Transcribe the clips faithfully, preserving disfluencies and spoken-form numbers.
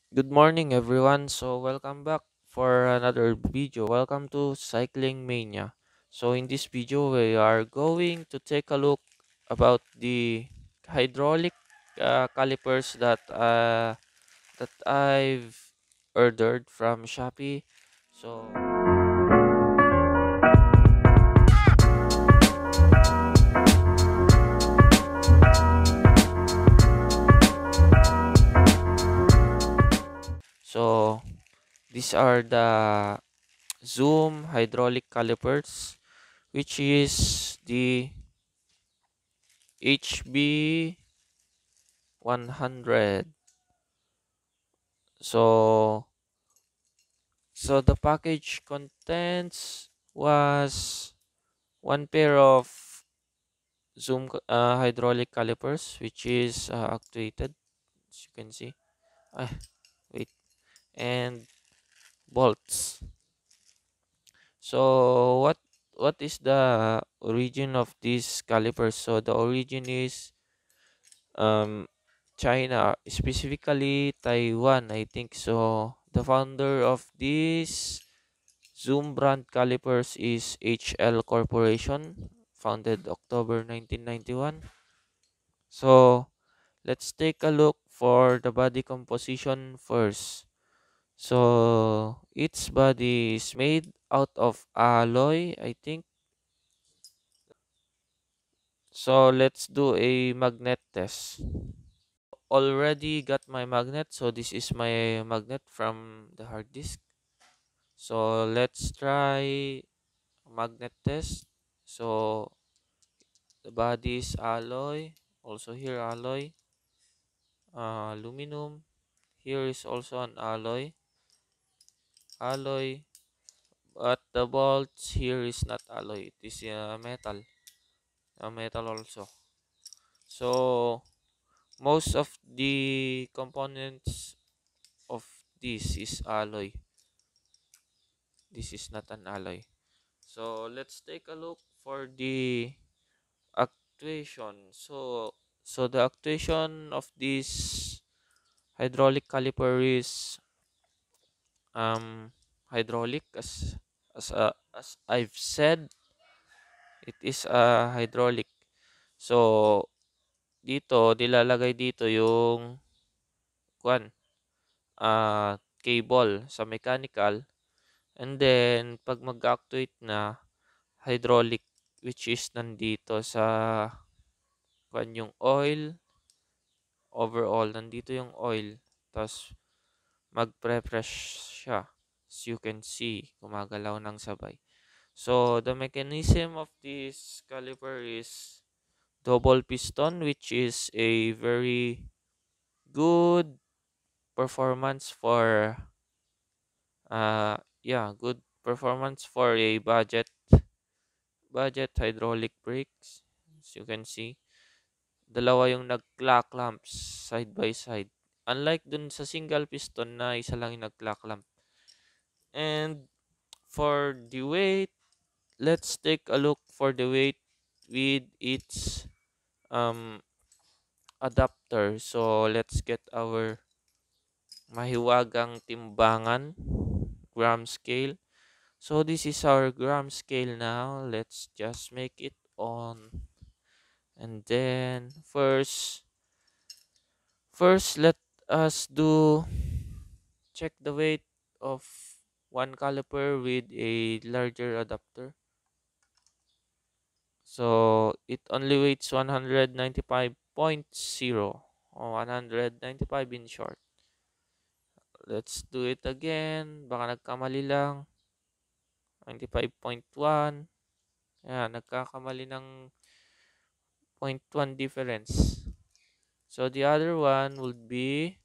Good morning, everyone. So, welcome back for another video. Welcome to Cycling Mania. So, in this video, we are going to take a look about the hydraulic uh, calipers that uh, that I've ordered from Shopee. So, so these are the Zoom hydraulic calipers, which is the H B one hundred. So so the package contents was one pair of zoom c- uh, hydraulic calipers, which is uh, actuated, as you can see. Ah, wait, and bolts. So what what is the origin of these calipers? So the origin is um China, specifically Taiwan, I think. So the founder of this Zoom brand calipers is H L Corporation, founded October nineteen ninety-one. So, let's take a look for the body composition first. So, its body is made out of alloy, I think. So, let's do a magnet test. Already got my magnet. So, this is my magnet from the hard disk. So, let's try magnet test. So, the body is alloy. Also here alloy. Uh, aluminum. Here is also an alloy. Alloy. But the bolts here is not alloy. It is uh, metal. A metal also. So most of the components of this is alloy. This is not an alloy. So let's take a look for the actuation. So so the actuation of this hydraulic caliper is um hydraulic, as as uh, as I've said, it is a hydraulic. So dito nilalagay dito yung kwan ah cable sa mechanical, and then pag mag-actuate na hydraulic, which is nandito sa kwan yung oil. Overall nandito yung oil, tapos magpre-press siya, as you can see gumagalaw ng sabay. So the mechanism of this caliper is double piston, which is a very good performance for uh yeah, good performance for a budget budget hydraulic brakes. As you can see, dalawa yung nag-clock lamps side by side. Unlike dun sa single piston na isa lang yung nag-clock lamp. And for the weight, let's take a look for the weight with its um adapter. So let's get our mahiwagang timbangan, gram scale. So this is our gram scale now. Let's just make it on. And then first first let us do check the weight of one caliper with a larger adapter. So it only weighs one hundred ninety-five point zero, or one hundred ninety-five in short. Let's do it again. Baka nagkamali lang. ninety-five point one. Ayan, nagkakamali ng zero point one difference. So the other one would be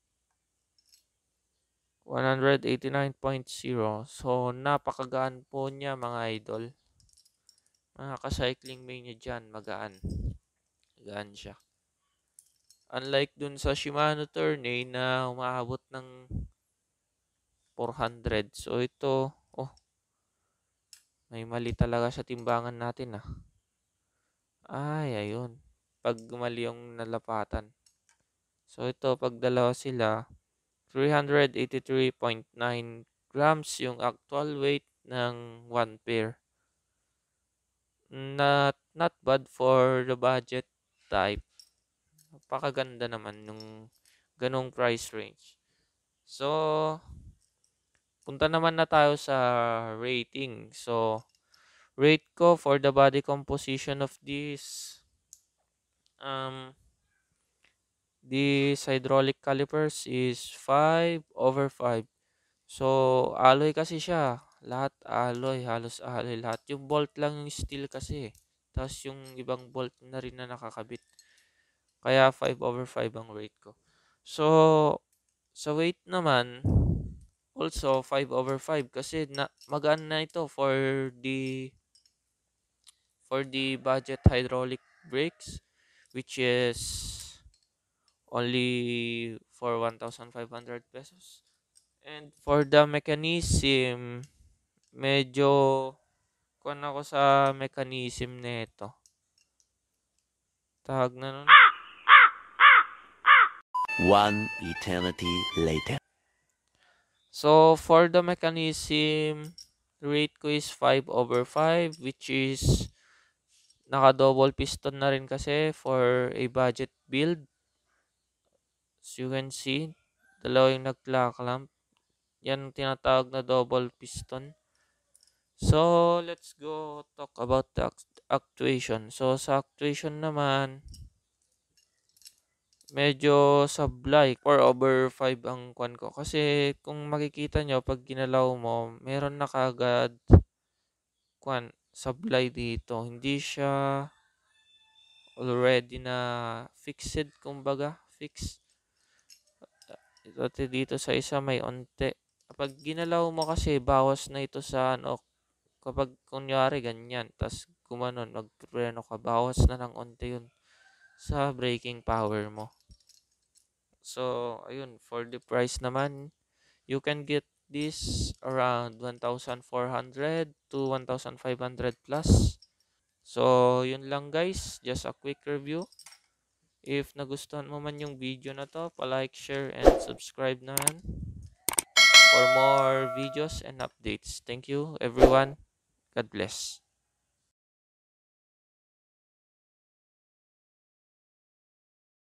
one hundred eighty-nine point zero. So napakagaan po niya, mga idol. Mga ka-cycling mania dyan, magaan. Magaan siya. Unlike dun sa Shimano Tourney na umaabot ng four hundred. So ito, oh, may mali talaga sa timbangan natin ah. Ay, ayun. Pag mali yung nalapatan. So ito, pag dalawa sila, three hundred eighty-three point nine grams yung actual weight ng one pair. Not not bad for the budget type. Napakaganda naman nung ganong price range. So, punta naman na tayo sa rating. So, rate ko for the body composition of this um these hydraulic calipers is five over five. So, alloy kasi siya. Lahat alloy, halos alloy lahat. Yung bolt lang yung steel kasi. Tapos yung ibang bolt na rin na nakakabit. Kaya five over five ang rate ko. So, sa weight naman, also five over five kasi na magaan na ito for the for the budget hydraulic brakes, which is only for one thousand five hundred pesos. And for the mechanism, medyo kuwan ako sa mechanism nito. Tawag na nun. One eternity later. So, for the mechanism, rate ko is five over five, which is naka-double piston na rin kasi for a budget build. As you can see, dalawa yung nag-clock lamp. Yan tinatawag na double piston. So, let's go talk about the act- actuation. So, sa actuation naman, medyo sablay. four over five ang kwan ko. Kasi, kung makikita nyo, pag ginalaw mo, meron na kagad kwan, sablay dito. Hindi siya already na fixed, kumbaga. Fixed. Ito dito sa isa may onte. Kapag ginalaw mo kasi, bawas na ito sa ano, kapag kunyari ganyan, tas gumanon, magpreno ka, bawas na ng onte yun sa braking power mo. So, ayun, for the price naman, you can get this around one thousand four hundred to one thousand five hundred plus. So, yun lang guys, just a quick review. If nagustuhan mo man yung video na to, pa-like, share, and subscribe naman for more videos and updates. Thank you everyone. God bless.